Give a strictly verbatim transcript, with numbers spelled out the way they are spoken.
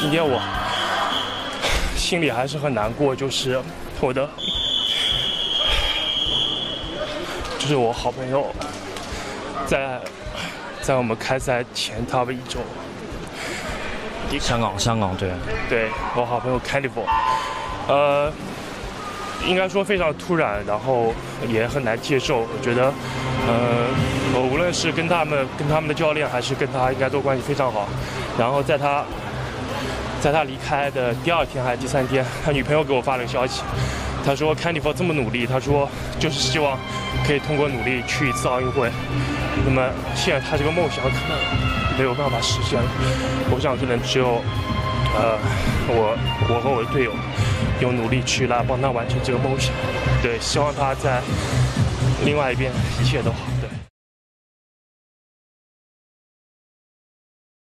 今天我心里还是很难过，就是我的，就是我好朋友在在我们开赛前差不多一周， 香港香港对， 对我好朋友 Candival， 呃，应该说非常突然，然后也很难接受。我觉得，呃，我无论是跟他们、跟他们的教练，还是跟他，应该都关系非常好。然后在他，在他离开的第二天还是第三天，他女朋友给我发了个消息，他说 Candival 这么努力，他说就是希望可以通过努力去一次奥运会。那么现在他这个梦想可能没有办法实现了，我想可能只有，呃，我我和我的队友用努力去来帮他完成这个梦想。对，希望他在另外一边一切都好。